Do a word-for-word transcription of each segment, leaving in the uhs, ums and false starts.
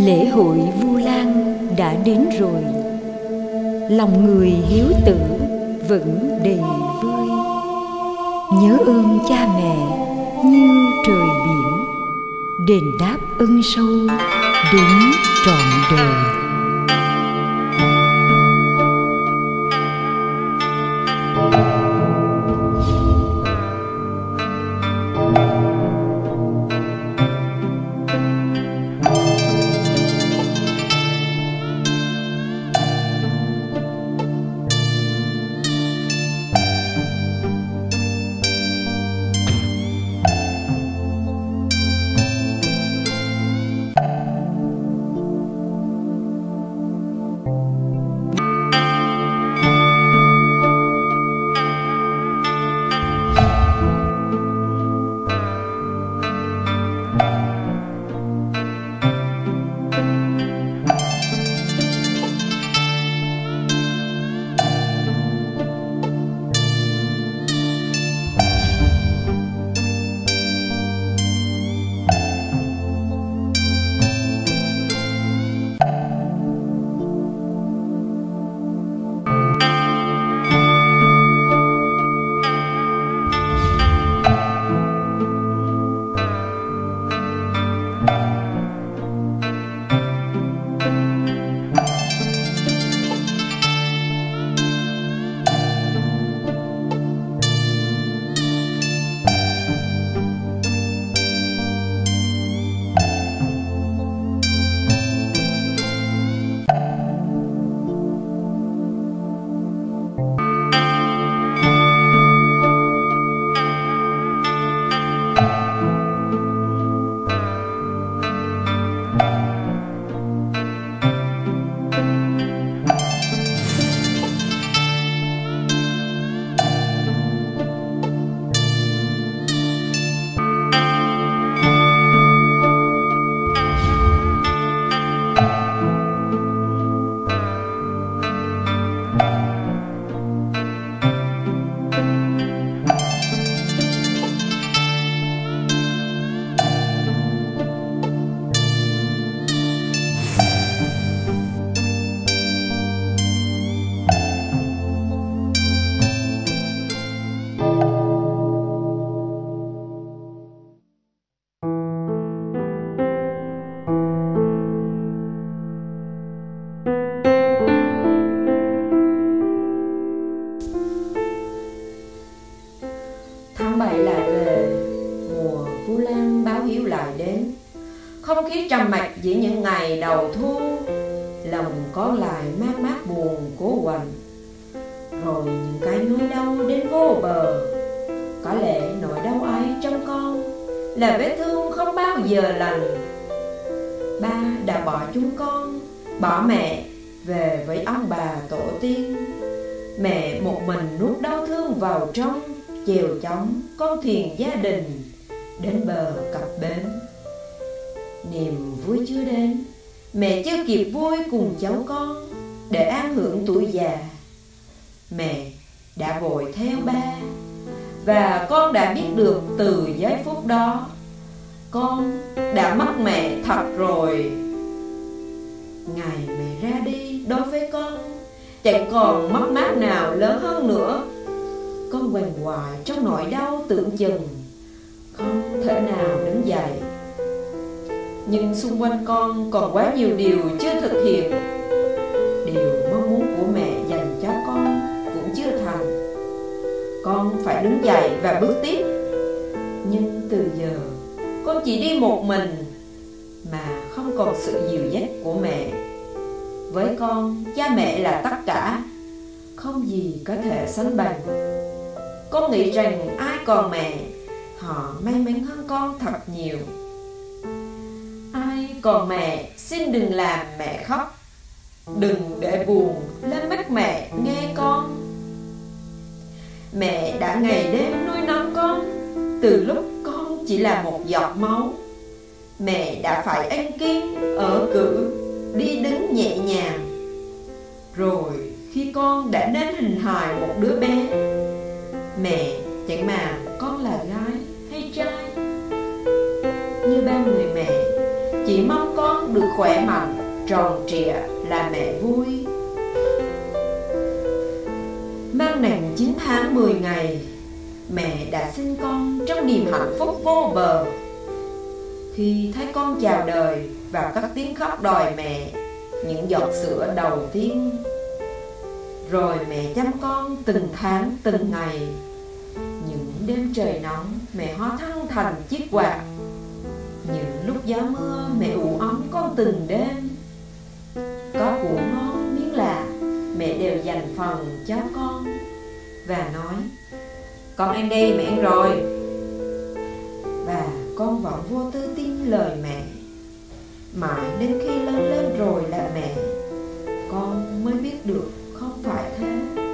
Lễ hội Vu Lan đã đến rồi, lòng người hiếu tử vẫn đầy vơi. Nhớ ơn cha mẹ như trời biển, đền đáp ân sâu đến trọn đời. Tháng bảy lại về, mùa Vu Lan báo hiếu lại đến. Không khí trầm mặc giữa những ngày đầu thu, lòng con lại mát mát buồn cố quạnh. Rồi những cái nỗi đau đến vô bờ. Có lẽ nỗi đau ấy trong con là vết thương không bao giờ lành. Ba đã bỏ chúng con, bỏ mẹ về với ông bà tổ tiên. Mẹ một mình nuốt đau thương vào trong, chèo chóng con thuyền gia đình đến bờ cập bến. Niềm vui chưa đến, mẹ chưa kịp vui cùng cháu con để an hưởng tuổi già. Mẹ đã vội theo ba, và con đã biết được từ giây phút đó con đã mất mẹ thật rồi. Ngày mẹ ra đi đối với con chẳng còn mất mát nào lớn hơn nữa. Con quằn quại trong nỗi đau tưởng chừng không thể nào đứng dậy. Nhưng xung quanh con còn quá nhiều điều chưa thực hiện. Điều mong muốn của mẹ dành cho con cũng chưa thành. Con phải đứng dậy và bước tiếp. Nhưng từ giờ con chỉ đi một mình, mà không còn sự dìu dắt của mẹ. Với con, cha mẹ là tất cả, không gì có thể sánh bằng. Con nghĩ rằng ai còn mẹ, họ may mắn hơn con thật nhiều. Ai còn mẹ, xin đừng làm mẹ khóc. Đừng để buồn lên mắt mẹ nghe con. Mẹ đã ngày đêm nuôi nấng con, từ lúc con chỉ là một giọt máu. Mẹ đã phải ăn kiêng, ở cử, đi đứng nhẹ nhàng. Rồi khi con đã nên hình hài một đứa bé, mẹ chẳng mà con là gái hay trai. Như bao người mẹ, chỉ mong con được khỏe mạnh, tròn trịa là mẹ vui. Mang nặng chín tháng mười ngày, mẹ đã sinh con trong niềm hạnh phúc vô bờ. Khi thấy con chào đời và cất tiếng khóc đòi mẹ những giọt sữa đầu tiên, rồi mẹ chăm con từng tháng từng ngày. Những đêm trời nóng, mẹ hóa thân thành chiếc quạt. Những lúc gió mưa, mẹ ủ ấm con từng đêm. Có củ ngon miếng lạ, mẹ đều dành phần cho con và nói: con ăn đi, mẹ ăn rồi. Và con vẫn vô tư tin lời mẹ. Mãi đến khi lớn lên rồi là mẹ, con mới biết được không phải thế.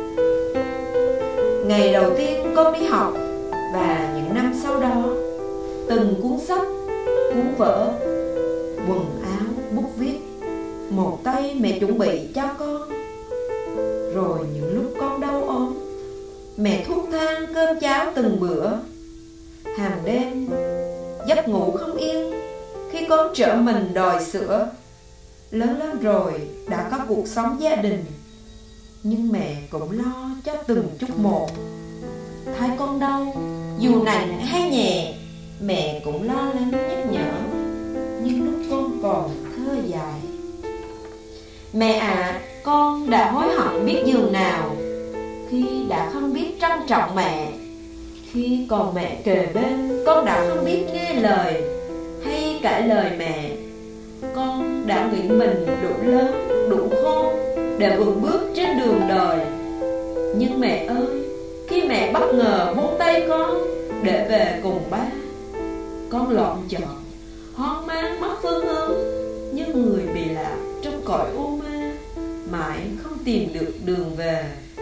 Ngày đầu tiên con đi học và những năm sau đó, từng cuốn sách, cuốn vở, quần áo, bút viết, một tay mẹ chuẩn bị cho con. Rồi những lúc con đau ốm, mẹ thuốc thang cơm cháo từng bữa. Hàng đêm giấc ngủ không yên khi con trở mình đòi sữa. Lớn lên rồi đã có cuộc sống gia đình, nhưng mẹ cũng lo cho từng chút một. Thấy con đau, dù nặng hay nhẹ, mẹ cũng lo lắng nhắc nhở. Nhưng lúc con còn thơ dại: mẹ ạ, à, con đã hối hận biết dường nào khi đã không biết trân trọng mẹ. Khi còn mẹ kề bên, con đã không biết nghe lời hay cãi lời mẹ. Con đã nghĩ mình đủ lớn, đủ khôn để vượt bước trên đường đời. Nhưng mẹ ơi, khi mẹ bất ngờ buông tay con để về cùng ba, con loạn chọn, hoang mang mất phương hướng, như người bị lạc trong cõi u mê, mãi không tìm được đường về.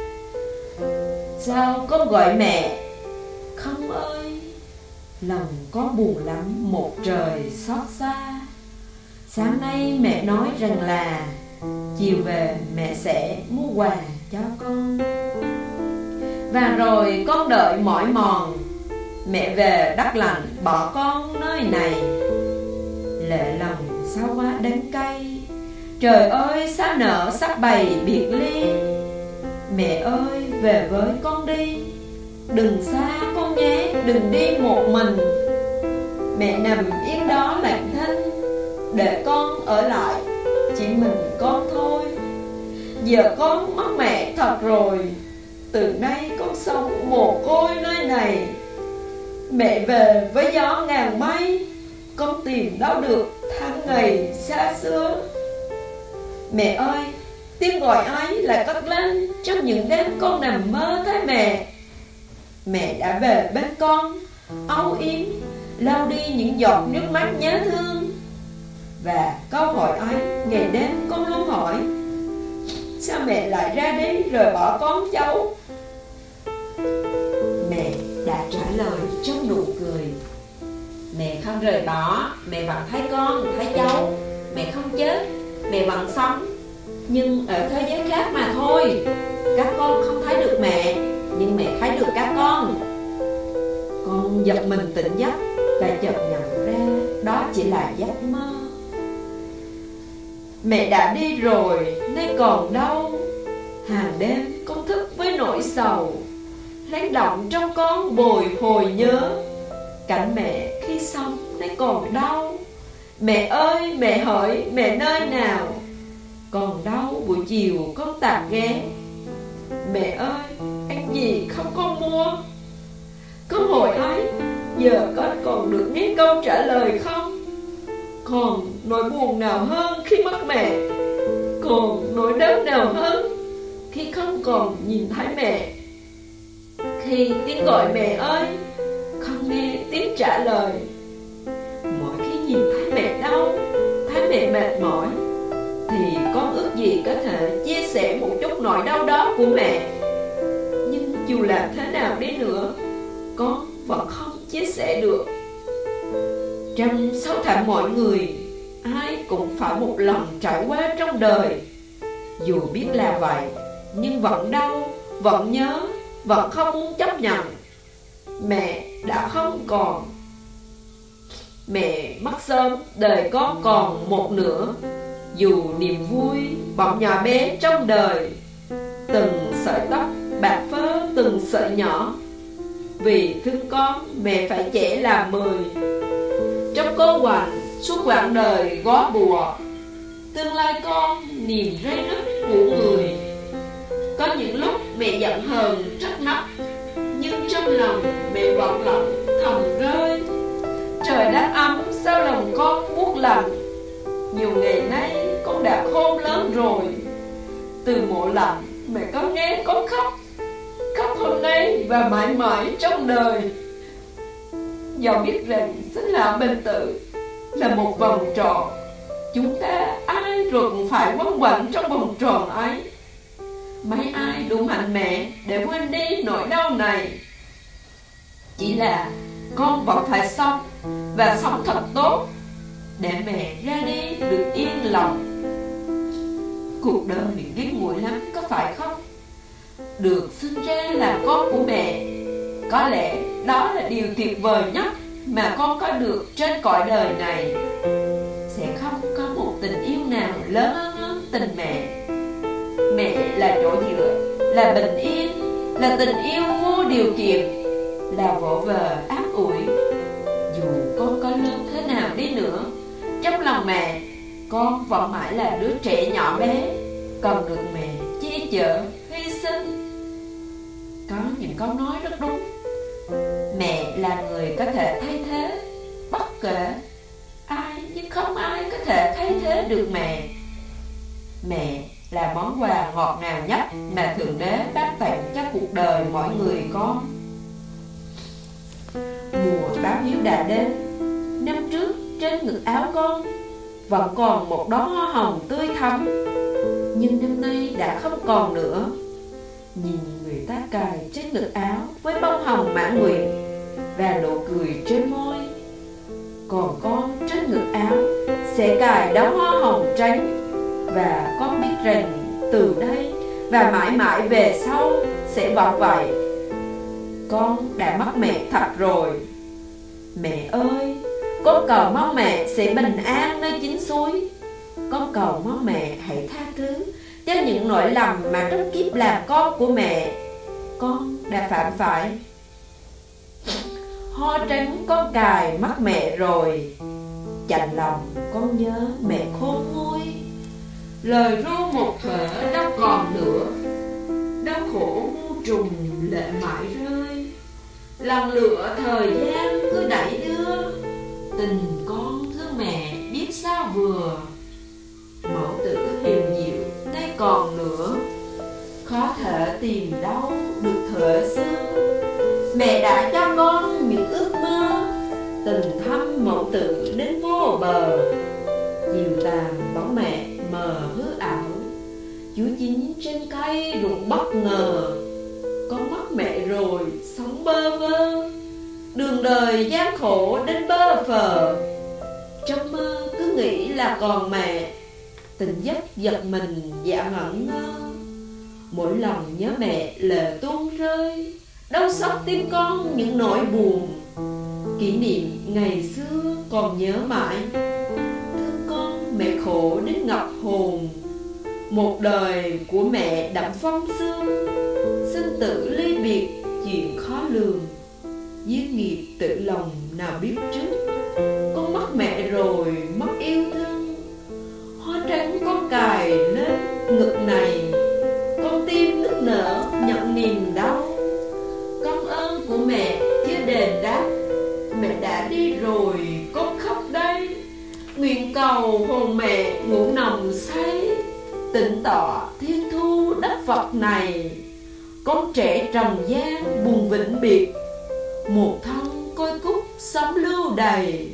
Sao con gọi mẹ? Không ơi, lòng con buồn lắm một trời xót xa. Sáng nay mẹ nói rằng là chiều về mẹ sẽ mua quà cho con. Và rồi con đợi mỏi mòn, mẹ về đất lạnh bỏ con nơi này. Lệ lòng sao quá đắng cay, trời ơi sao nở sắp bày biệt ly. Mẹ ơi về với con đi, đừng xa con nhé, đừng đi một mình. Mẹ nằm yên đó lặng thinh, để con ở lại chỉ mình con thôi. Giờ con mất mẹ thật rồi, từ nay con sống mồ côi nơi này. Mẹ về với gió ngàn mây, con tìm đâu được tháng ngày xa xưa. Mẹ ơi, tiếng gọi ấy lại cất lên trong những đêm con nằm mơ thấy mẹ. Mẹ đã về bên con, âu yếm lau đi những giọt nước mắt nhớ thương. Và câu hỏi ấy ngày đêm con luôn hỏi: sao mẹ lại ra đi rồi bỏ con cháu? Mẹ đã trả lời trong nụ cười: mẹ không rời bỏ, mẹ vẫn thấy con, thấy cháu. Mẹ không chết, mẹ vẫn sống, nhưng ở thế giới khác mà thôi. Các con không thấy được mẹ, nhưng mẹ thấy được các con. Con giật mình tỉnh giấc và chợt nhận ra đó chỉ là giấc mơ. Mẹ đã đi rồi, nay còn đâu. Hàng đêm con thức với nỗi sầu, lắng động trong con bồi hồi nhớ. Cảnh mẹ khi sống nay còn đâu. Mẹ ơi, mẹ hỏi mẹ nơi nào? Còn đâu buổi chiều con tạm ghé. Mẹ ơi, ăn gì không con mua? Câu hỏi ấy, giờ con còn được nghe câu trả lời không? Còn nỗi buồn nào hơn khi mất mẹ? Còn nỗi đớn nào hơn khi không còn nhìn thấy mẹ? Khi tiếng gọi mẹ ơi, không nghe tiếng trả lời. Mỗi khi nhìn thấy mẹ đau, thấy mẹ mệt mỏi, thì con ước gì có thể chia sẻ một chút nỗi đau đó của mẹ. Nhưng dù làm thế nào đi nữa, con vẫn không chia sẻ được. Trong sâu thẳm mọi người, ai cũng phải một lần trải qua trong đời. Dù biết là vậy, nhưng vẫn đau, vẫn nhớ, vẫn không muốn chấp nhận. Mẹ đã không còn. Mẹ mất sớm, đời con còn một nửa. Dù niềm vui bỗng nhỏ bé trong đời, từng sợi tóc bạc phơ từng sợi nhỏ. Vì thương con mẹ phải trẻ làm mười. Trong cô quạnh suốt quãng đời góa bùa, tương lai con niềm rây nứt của người. Có những lúc mẹ giận hờn trách móc, nhưng trong lòng mẹ vẫn lặng thầm rơi. Trời đã ấm sao lòng con buốt lạnh. Nhiều ngày nay con đã khôn lớn rồi. Từ mộ lạnh mẹ có nghe con khóc, khóc hôm nay và mãi mãi trong đời. Dẫu biết rằng sinh lão bệnh tử là một vòng tròn, chúng ta ai rồi cũng phải quấn quẩn trong vòng tròn ấy. Mấy ai đủ mạnh mẽ để quên đi nỗi đau này. Chỉ là con vẫn phải sống, và sống thật tốt, để mẹ ra đi được yên lòng. Cuộc đời ngắn ngủi lắm có phải không? Được sinh ra làm con của mẹ, có lẽ đó là điều tuyệt vời nhất mà con có được trên cõi đời này. Sẽ không có một tình yêu nào lớn hơn tình mẹ. Mẹ là chỗ dựa, là bình yên, là tình yêu vô điều kiện, là vỗ về áp ủi. Dù con có lớn thế nào đi nữa, trong lòng mẹ, con vẫn mãi là đứa trẻ nhỏ bé, cần được mẹ che chở, hy sinh. Có những câu nói rất đúng. Mẹ là người có thể thay thế bất kể ai, nhưng không ai có thể thay thế được mẹ. Mẹ là món quà ngọt ngào nhất mà Thượng Đế ban tặng cho cuộc đời mỗi người con. Mùa báo hiếu đã đến. Năm trước trên ngực áo con vẫn còn một đóa hoa hồng tươi thắm, nhưng năm nay đã không còn nữa. Nhìn người ta cài trên ngực áo với bông hồng mãn nguyện và nụ cười trên môi, còn con trên ngực áo sẽ cài đóa hoa hồng trắng. Và con biết rằng từ đây và mãi mãi về sau sẽ vẫn vậy. Con đã mất mẹ thật rồi. Mẹ ơi, con cầu mong mẹ sẽ bình an nơi chính suối. Con cầu mong mẹ hãy tha thứ cho những lỗi lầm mà trong kiếp làm con của mẹ con đã phạm phải. Hoa trắng con cài mất mẹ rồi, chạnh lòng con nhớ mẹ khôn nguôi. Lời ru một thở đâu còn nữa, đau khổ mu trùng lệ mãi rơi. Lần lửa thời gian cứ đẩy đưa, tình con thương mẹ biết sao vừa. Mẫu tử hiền diệu nay còn nữa, khó thể tìm đâu được thuở xưa. Mẹ đã cho con những ước mơ, tình thâm mẫu tử đến vô bờ. Diều tàn bóng mẹ mờ hứa ảo, chúa chín trên cây rụng bất ngờ. Con mất mẹ rồi sống bơ vơ, đường đời gian khổ đến bơ phờ. Trong mơ cứ nghĩ là còn mẹ, tỉnh giấc giật mình dạ ngẩn ngơ. Mỗi lần nhớ mẹ lệ tuôn rơi, đau xót tim con những nỗi buồn. Kỷ niệm ngày xưa còn nhớ mãi, thương con mẹ khổ đến ngập hồn. Một đời của mẹ đậm phong sương, sinh tử ly biệt chuyện khó lường. Duyên nghiệp tự lòng nào biết trước, con mất mẹ rồi mất yêu thương. Hoa trắng con cài lên ngực này, con tim nức nở nhận niềm đau. Công ơn của mẹ chưa đền đáp, mẹ đã đi rồi con khóc đây. Nguyện cầu hồn mẹ ngủ nồng say, tịnh tọa thiên thu đất Phật này. Con trẻ trần gian buồn vĩnh biệt, một thân côi cút sống lưu đầy.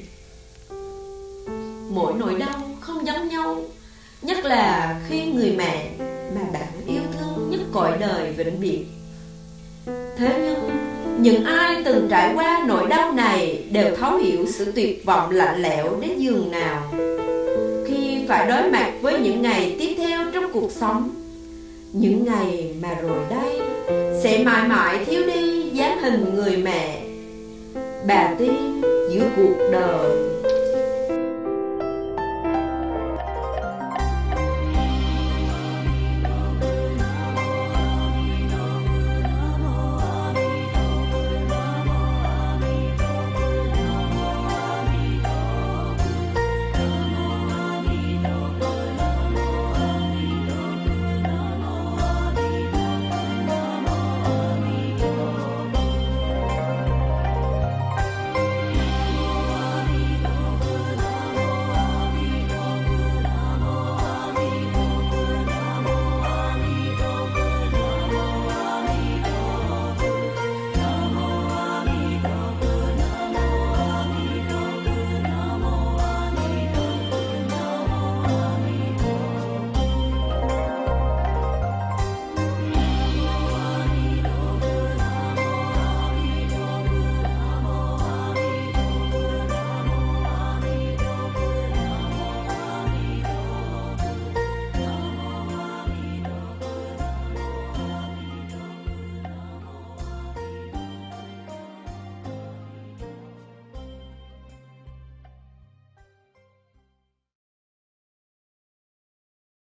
Mỗi nỗi đau không giống nhau, nhất là khi người mẹ mà bạn yêu thương nhất cõi đời vĩnh biệt. Thế nhưng những ai từng trải qua nỗi đau này đều thấu hiểu sự tuyệt vọng lạnh lẽo đến giường nào khi phải đối mặt với những ngày tiếp theo trong cuộc sống. Những ngày mà rồi đây sẽ mãi mãi thiếu đi dáng hình người mẹ, bà tiên giữa cuộc đời.